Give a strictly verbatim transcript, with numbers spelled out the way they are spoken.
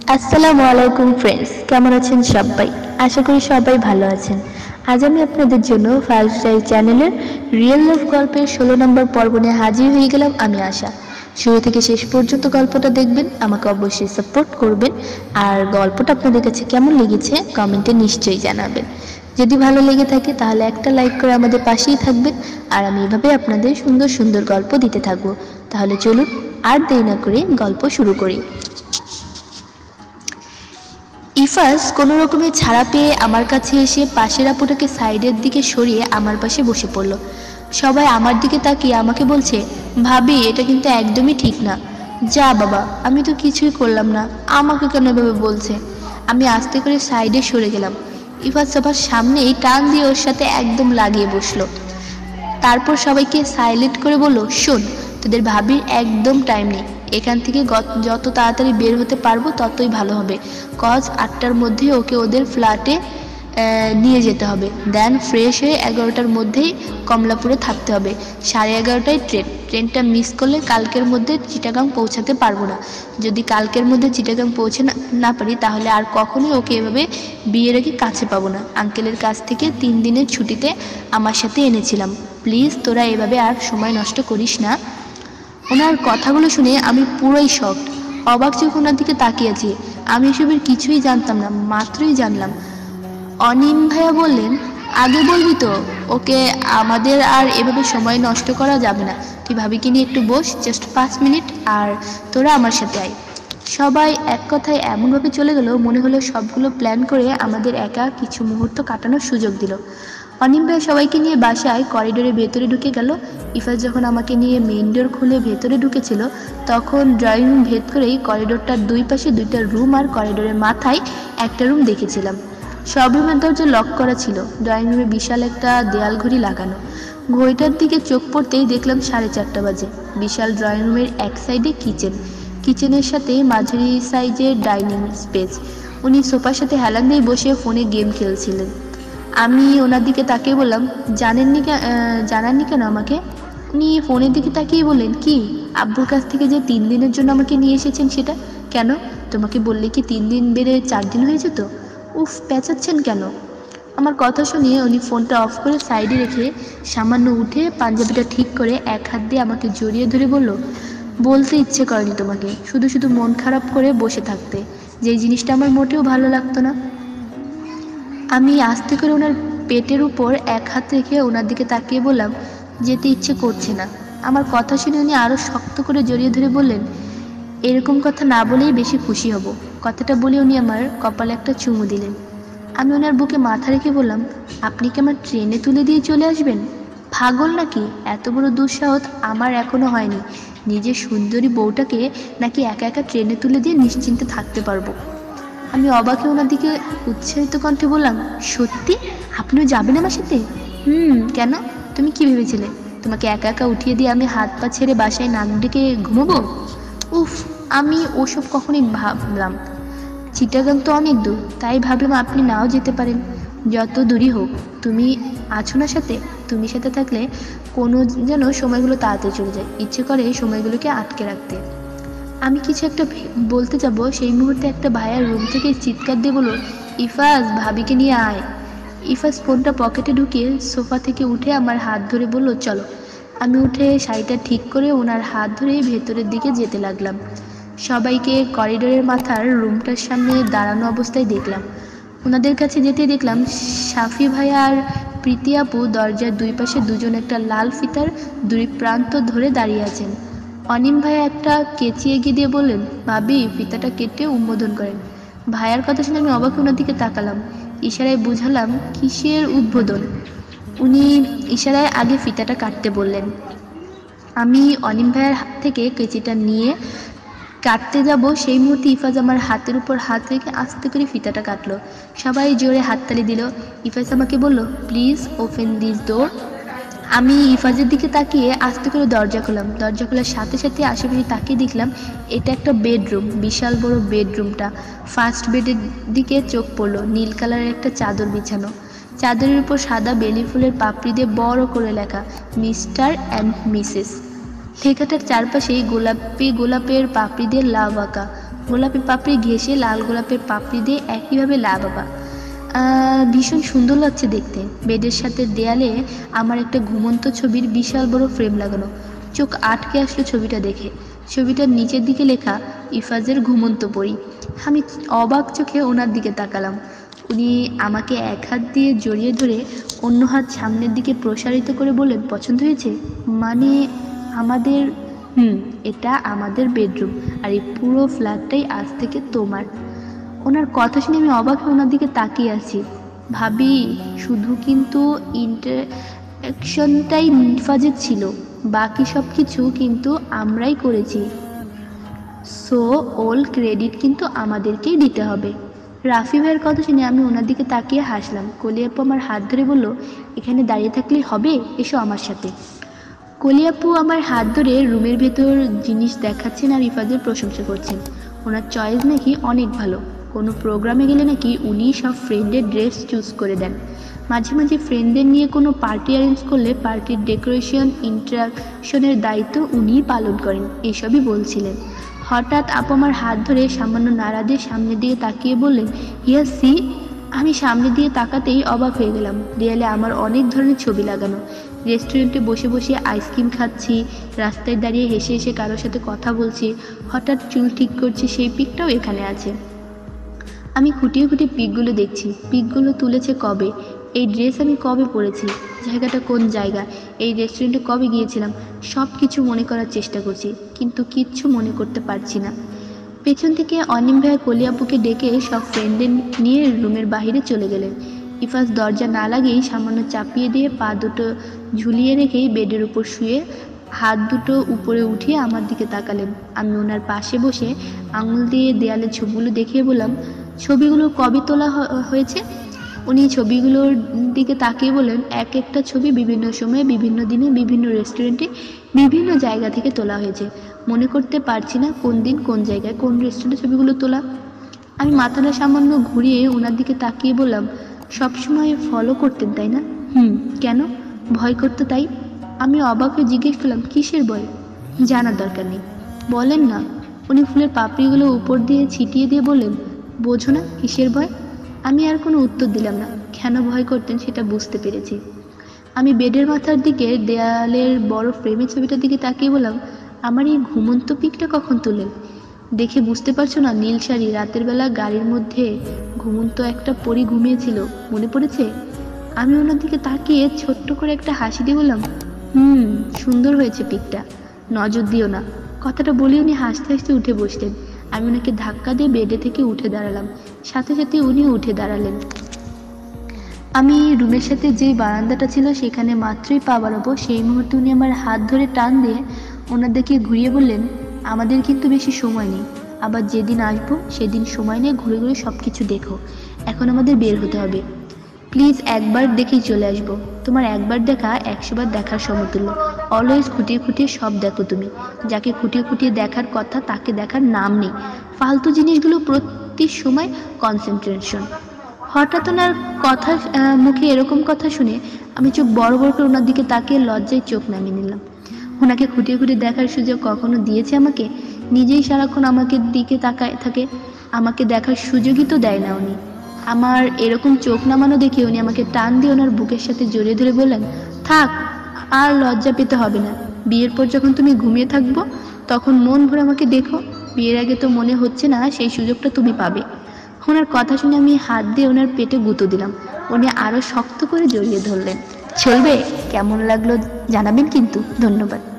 আসসালামু আলাইকুম ফ্রেন্ডস, কেমন আছেন সবাই? আশা করি সবাই ভালো আছেন। আজ আমি আপনাদের জন্য ফারুকস চ্যানেলের রিয়েল লাভ গল্পের ষোলো নম্বর পর্ব নিয়ে হাজির হয়ে গেলাম। আমি আশা শুরু থেকে শেষ পর্যন্ত গল্পটা দেখবেন, আমাকে অবশ্যই সাপোর্ট করবেন। আর গল্পটা আপনাদের কাছে কেমন লেগেছে কমেন্টে নিশ্চয়ই জানাবেন। যদি ভালো লেগে থাকে তাহলে একটা লাইক করে আমাদের পাশেই থাকবেন। আর আমি এভাবে আপনাদের সুন্দর সুন্দর গল্প দিতে থাকবো। তাহলে চলুন আর দেরি না করে গল্প শুরু করি। ইফাজ কোনো রকমে ছাড়া পেয়ে আমার কাছে এসে পাশের আপুটাকে সাইডের দিকে সরিয়ে আমার পাশে বসে পড়ল। সবাই আমার দিকে তাকিয়ে আমাকে বলছে, ভাবি এটা কিন্তু একদমই ঠিক না। যা বাবা, আমি তো কিছুই করলাম না, আমাকে কেন এভাবে বলছে? আমি আস্তে করে সাইডে সরে গেলাম। ইফাজ সবার সামনেই টান দিয়ে ওর সাথে একদম লাগিয়ে বসলো। তারপর সবাইকে সাইলেন্ট করে বলল, শোন, তোদের ভাবির একদম টাইম নেই। এখান থেকে যত তাড়াতাড়ি বের হতে পারবো ততই ভালো হবে। কজ আটটার মধ্যে ওকে ওদের ফ্ল্যাটে নিয়ে যেতে হবে। দেন ফ্রেশ হয়ে এগারোটার মধ্যেই কমলাপুরে থাকতে হবে। সাড়ে এগারোটায় ট্রেন ট্রেনটা মিস করলে কালকের মধ্যে চিটাগাং পৌঁছাতে পারবো না। যদি কালকের মধ্যে চিটাগাং পৌঁছে না না পারি তাহলে আর কখনোই ওকে এভাবে বিয়ের আগে কাছে পাবো না। আঙ্কেলের কাছ থেকে তিন দিনের ছুটিতে আমার সাথে এনেছিলাম। প্লিজ তোরা এভাবে আর সময় নষ্ট করিস না। ওনার কথাগুলো শুনে আমি পুরোই শকড, অবাক চোখ ওনার দিকে তাকিয়েছি। আমি এসবের কিছুই জানতাম না, মাত্রই জানলাম। অনিম ভাইয়া বললেন, আগে বলবি তো, ওকে আমাদের আর এভাবে সময় নষ্ট করা যাবে না। তুই ভাবিকে নিয়ে একটু বস, জাস্ট পাঁচ মিনিট, আর তোরা আমার সাথে আয়। সবাই এক কথায় এমনভাবে চলে গেল মনে হলো সবগুলো প্ল্যান করে আমাদের একা কিছু মুহূর্ত কাটানোর সুযোগ দিল। অনিম ভাই সবাইকে নিয়ে বাসায় করিডোরে ভেতরে ঢুকে গেল। ইফাজ যখন আমাকে নিয়ে মেইন ডোর খুলে ভেতরে ঢুকেছিল তখন ড্রয়িং রুম ভেদ করেই করিডোরটার দুই পাশে দুইটা রুম আর করিডোরের মাথায় একটা রুম দেখেছিলাম। সব রুমের দরজা লক করা ছিল। ড্রয়িং রুমে বিশাল একটা দেয়াল ঘড়ি লাগানো। ঘড়িটার দিকে চোখ পড়তেই দেখলাম সাড়ে চারটা বাজে। বিশাল ড্রয়িং রুমের এক সাইডে কিচেন, কিচেনের সাথে মাঝারি সাইজের ডাইনিং স্পেস। উনি সোফার সাথে হেলান দিয়ে বসে ফোনে গেম খেলছিলেন। আমি ওনার দিকে তাকিয়ে বললাম, জানেননি জানাননি কেন আমাকে? উনি ফোনের দিকে তাকিয়ে বললেন, কি আব্বুর কাছ থেকে যে তিন দিনের জন্য আমাকে নিয়ে এসেছেন সেটা কেন? তোমাকে বললে কি তিন দিন বেড়ে চার দিন হয়ে যেত? উফ, পেঁচাচ্ছেন কেন? আমার কথা শুনিয়ে উনি ফোনটা অফ করে সাইডে রেখে সামান্য উঠে পাঞ্জাবিটা ঠিক করে এক হাত দিয়ে আমাকে জড়িয়ে ধরে বলল, বলতে ইচ্ছে করেনি তোমাকে, শুধু শুধু মন খারাপ করে বসে থাকতে, যেই জিনিসটা আমার মোটেও ভালো লাগতো না। আমি আস্তে করে ওনার পেটের উপর এক হাত রেখে ওনার দিকে তাকিয়ে বললাম, যেতে ইচ্ছে করছে না। আমার কথা শুনে উনি আরও শক্ত করে জড়িয়ে ধরে বললেন, এরকম কথা না বলেই বেশি খুশি হব। কথাটা বলে উনি আমার কপালে একটা চুমু দিলেন। আমি ওনার বুকে মাথা রেখে বললাম, আপনি কি আমার ট্রেনে তুলে দিয়ে চলে আসবেন? পাগল নাকি? এত বড় দুঃসাহস আমার এখনো হয়নি। নিজের সুন্দরী বউটাকে নাকি একা একা ট্রেনে তুলে দিয়ে নিশ্চিন্তে থাকতে পারবো। আমি অবাকে ওনার দিকে উৎসাহিত কণ্ঠে বললাম, সত্যি আপনিও যাবেন আমার সাথে? হুম, কেন? তুমি কি ভেবেছিলে তোমাকে একা একা উঠিয়ে দিয়ে আমি হাত পা ছেড়ে বাসায় নাক ডেকে ঘুমোবো? উফ, আমি ওসব কখনোই ভাবলাম। চিটাগাং তো অনেক দূর, তাই ভাবলাম আপনি নাও যেতে পারেন। যত দূরই হোক, তুমি আছো না সাথে। তুমি সাথে থাকলে কোনো যেন সময়গুলো তাড়াতাড়ি চলে যায়, ইচ্ছে করে সময়গুলোকে আটকে রাখতে। আমি কিছু একটা বলতে যাব, সেই মুহূর্তে একটা ভাইয়ার রুম থেকে চিৎকার দিয়ে বলল, ইফাজ, ভাবিকে নিয়ে আয়। ইফাজ ফোনটা পকেটে ঢুকিয়ে সোফা থেকে উঠে আমার হাত ধরে বলল, চলো। আমি উঠে শাড়িটা ঠিক করে ওনার হাত ধরে ভেতরের দিকে যেতে লাগলাম। সবাইকে করিডোরের মাথার রুমটার সামনে দাঁড়ানো অবস্থায় দেখলাম। ওনাদের কাছে যেতে দেখলাম সাফি ভাইয়া আর প্রীতি আপু দরজার দুই পাশে দুজন একটা লাল ফিতার দুই প্রান্ত ধরে দাঁড়িয়ে আছেন। অনিম ভাইয়া একটা কেচি এগিয়ে দিয়ে বললেন, ভাবি ফিতাটা কেটে উদ্বোধন করেন। ভাইয়ার কথা শুনে আমি অবাক ওনার দিকে তাকালাম। ইশারায় বুঝালাম কিসের উদ্বোধন। উনি ইশারায় আগে ফিতাটা কাটতে বললেন। আমি অনিম ভাইয়ার হাত থেকে কেচিটা নিয়ে কাটতে যাব, সেই মুহূর্তে ইফাজ আমার হাতের উপর হাত রেখে আস্তে করে ফিতাটা কাটলো। সবাই জোরে হাততালি দিল। ইফাজ আমাকে বলল, প্লিজ ওপেন দিস ডোর। আমি ইফাজের দিকে তাকিয়ে আস্তে করে দরজা খুললাম। দরজা খোলার সাথে সাথে আশেপাশে তাকিয়ে দেখলাম এটা একটা বেডরুম, বিশাল বড় বেডরুমটা। ফার্স্ট বেডের দিকে চোখ পড়লো, নীল কালারের একটা চাদর বিছানো। চাদরের উপর সাদা বেলি ফুলের পাপড়ি দিয়ে বড় করে লেখা, মিস্টার অ্যান্ড মিসেস। ঠেকাটার চারপাশে গোলাপি গোলাপের পাপড়ি দিয়ে লাভ আঁকা। গোলাপের পাপড়ি ঘেঁষে লাল গোলাপের পাপড়ি দিয়ে একইভাবে লা বাবা। ভীষণ সুন্দর লাগছে দেখতে। বেডের সাথে দেয়ালে আমার একটা ঘুমন্ত ছবির বিশাল বড় ফ্রেম লাগানো। চোখ আটকে আসলো ছবিটা দেখে। ছবিটার নিচের দিকে লেখা ইফাজের ঘুমন্ত পরি। আমি অবাক চোখে ওনার দিকে তাকালাম। উনি আমাকে এক হাত দিয়ে জড়িয়ে ধরে অন্য হাত সামনের দিকে প্রসারিত করে বললেন, পছন্দ হয়েছে? মানে আমাদের হুম এটা আমাদের বেডরুম, আর এই পুরো ফ্ল্যাটটাই আজ থেকে তোমার। ওনার কথা শুনে আমি অবাক হয়ে ওনার দিকে তাকিয়ে আছি। ভাবি শুধু কিন্তু ইন্টারঅ্যাকশনটাই ইফাজের ছিল, বাকি সব কিছু কিন্তু আমরাই করেছি। সো অল ক্রেডিট কিন্তু আমাদেরকেই দিতে হবে। রাফি ভাইয়ের কথা শুনে আমি ওনার দিকে তাকিয়ে হাসলাম। কলিয়াপ্পু আমার হাত ধরে বলল, এখানে দাঁড়িয়ে থাকলেই হবে, এসো আমার সাথে। কলিয়াপ্পু আমার হাত ধরে রুমের ভেতর জিনিস দেখাচ্ছেন আর ইফাজের প্রশংসা করছেন। ওনার চয়েস নাকি অনেক ভালো। কোনো প্রোগ্রামে গেলে নাকি উনি সব ফ্রেন্ডের ড্রেস চুজ করে দেন। মাঝে মাঝে ফ্রেন্ডদের নিয়ে কোনো পার্টি অ্যারেঞ্জ করলে পার্টির ডেকোরেশন ইন্টারাকশনের দায়িত্ব উনিই পালন করেন, এসবই বলছিলেন। হঠাৎ আপু আমার হাত ধরে সামান্য নাড়া দিয়ে সামনের দিকে তাকিয়ে বললেন, হিয়া সি। আমি সামনের দিকে তাকাতেই অবাক হয়ে গেলাম। দেয়ালে আমার অনেক ধরনের ছবি লাগানো। রেস্টুরেন্টে বসে বসে আইসক্রিম খাচ্ছি, রাস্তায় দাঁড়িয়ে হেসে হেসে কারোর সাথে কথা বলছি, হঠাৎ চুল ঠিক করছি, সেই পিকটাও এখানে আছে। আমি খুঁটিয়ে খুঁটিয়ে পিকগুলো দেখছি। পিকগুলো তুলেছে কবে, এই ড্রেস আমি কবে পরেছি, জায়গাটা কোন জায়গা, এই রেস্টুরেন্টে কবে গিয়েছিলাম, সব কিছু মনে করার চেষ্টা করছি, কিন্তু কিচ্ছু মনে করতে পারছি না। পেছন থেকে অনিম ভাইয়া কলিয়াপুকে ডেকে সব ফ্রেন্ডদের নিয়ে রুমের বাইরে চলে গেলেন। ইফাজ দরজা না লাগেই সামান্য চাপিয়ে দিয়ে পা দুটো ঝুলিয়ে রেখেই বেডের উপর শুয়ে হাত দুটো উপরে উঠিয়ে আমার দিকে তাকালেন। আমি ওনার পাশে বসে আঙুল দিয়ে দেয়ালে ছবিগুলো দেখিয়ে বললাম, ছবিগুলো কবে তোলা হয়েছে? উনি ছবিগুলোর দিকে তাকিয়ে বলেন, এক একটা ছবি বিভিন্ন সময়ে বিভিন্ন দিনে বিভিন্ন রেস্টুরেন্টে বিভিন্ন জায়গা থেকে তোলা হয়েছে। মনে করতে পারছি না কোন দিন কোন জায়গায় কোন রেস্টুরেন্টে ছবিগুলো তোলা। আমি মাথাটা সামান্য ঘুরিয়ে ওনার দিকে তাকিয়ে বললাম, সবসময় ফলো করতেন তাই না? হুম কেন? ভয় করতে তাই? আমি অবাক হয়ে জিজ্ঞেস করলাম, কিসের ভয়? জানার দরকার নেই, বলেন না। উনি ফুলের পাপড়িগুলো উপর দিয়ে ছিটিয়ে দিয়ে বললেন, বোঝো না কিসের ভয়? আমি আর কোনো উত্তর দিলাম না। কেন ভয় করতেন সেটা বুঝতে পেরেছি। আমি বেডের মাথার দিকে দেয়ালের বড় ফ্রেমের ছবিটার দিকে তাকিয়ে বললাম, আমার এই ঘুমন্ত পিকটা কখন তুলেন? দেখে বুঝতে পারছো না? নীল শাড়ি, রাতের বেলা গাড়ির মধ্যে ঘুমন্ত একটা পরী ঘুমিয়েছিল, মনে পড়েছে? আমি ওনার দিকে তাকিয়ে ছোট্ট করে একটা হাসি দিয়ে বললাম, হুম সুন্দর হয়েছে পিকটা, নজর দিও না। কথাটা বলে উনি হাসতে হাসতে উঠে বসলেন। আমি ওনাকে ধাক্কা দিয়ে বেডে থেকে উঠে দাঁড়ালাম, সাথে সাথে উনিও উঠে দাঁড়ালেন। আমি রুমের সাথে যে বারান্দাটা ছিল সেখানে মাত্রই পা বাড়াবো, সেই মুহূর্তে উনি আমার হাত ধরে টান দিয়ে ওনার দিকে ঘুরিয়ে বললেন, আমাদের কিন্তু বেশি সময় নেই, আবার যেদিন আসবো সেদিন সময় নিয়ে ঘুরে ঘুরে সব কিছু দেখো, এখন আমাদের বের হতে হবে। প্লিজ একবার দেখেই চলে আসবো। তোমার একবার দেখা একশোবার দেখার সমতুল্য। অলওয়েজ খুঁটিয়ে খুঁটিয়ে সব দেখো তুমি। যাকে খুঁটিয়ে খুঁটিয়ে দেখার কথা তাকে দেখার নাম নেই। ফালতু জিনিসগুলো প্রতি সময় কনসেন্ট্রেশন। হঠাৎ ওনার কথা মুখে এরকম কথা শুনে আমি চোখ বড় বড় করে ওনার দিকে তাকিয়ে লজ্জায় চোখ নামিয়ে নিলাম। ওনাকে খুঁটিয়ে খুঁটিয়ে দেখার সুযোগ কখনো দিয়েছে আমাকে? নিজেই সারাক্ষণ আমাকে দিকে তাকায় থাকে, আমাকে দেখার সুযোগই তো দেয় না উনি। আমার এরকম চোখ নামানো দেখে উনি আমাকে টান দিয়ে ওনার বুকের সাথে জড়িয়ে ধরে বললেন, থাক আর লজ্জা পেতে হবে না। বিয়ের পর যখন তুমি ঘুমিয়ে থাকবো তখন মন ভরে আমাকে দেখো। বিয়ের আগে তো মনে হচ্ছে না সেই সুযোগটা তুমি পাবে। ওনার কথা শুনে আমি হাত দিয়ে ওনার পেটে গুঁতো দিলাম। উনি আরো শক্ত করে জড়িয়ে ধরলেন। চলবে? কেমন লাগলো জানাবেন কিন্তু। ধন্যবাদ।